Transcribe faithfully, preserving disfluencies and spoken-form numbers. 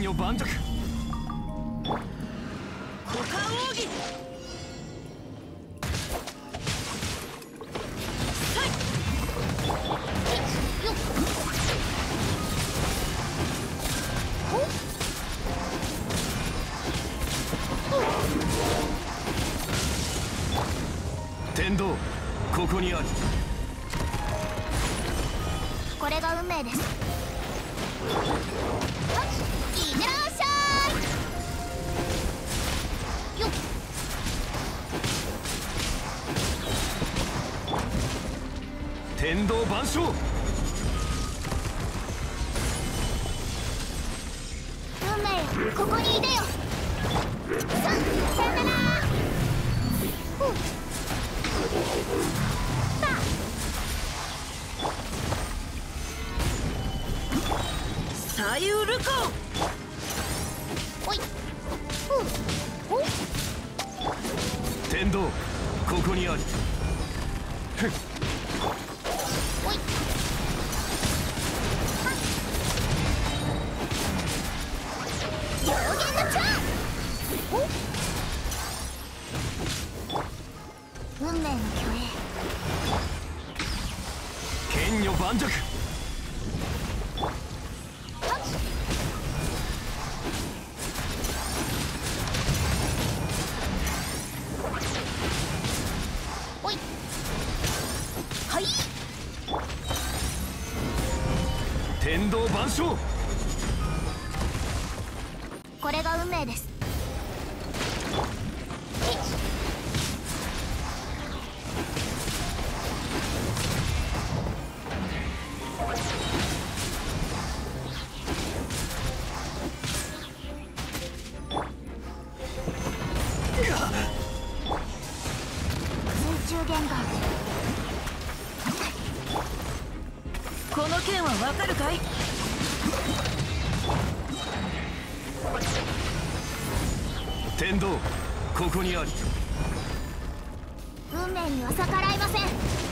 女盤石。 股間奥義。 天道、ここにある。 これが運命です。いってらっしゃい。よっ。 天道万象。 運命よ、ここにいでよ。さあ、さよなら。ふう。 サイウルコ。 おい。ふう。おい。 天道、ここにある。ふっ。 おい。上限のチャン。お。運命の虚栄。 剣女盤石。 おい。はい。 天道万象。 これが運命です。水中玄関。 この剣はわかるかい？ 天道、ここにある。 運命には逆らいません。